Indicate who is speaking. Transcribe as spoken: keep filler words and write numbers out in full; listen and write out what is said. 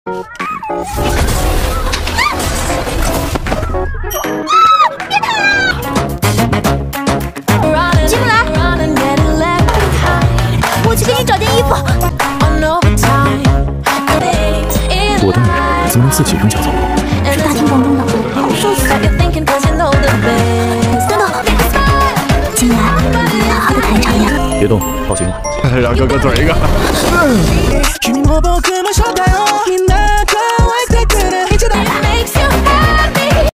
Speaker 1: 进来，我去给你找件衣服。
Speaker 2: 我的女人怎么能自己用脚走路？
Speaker 1: 是大庭广众的，好受死。等等，进来，好好的谈一场呀。
Speaker 2: 别动，抱紧我。让哥哥嘴一个。嗯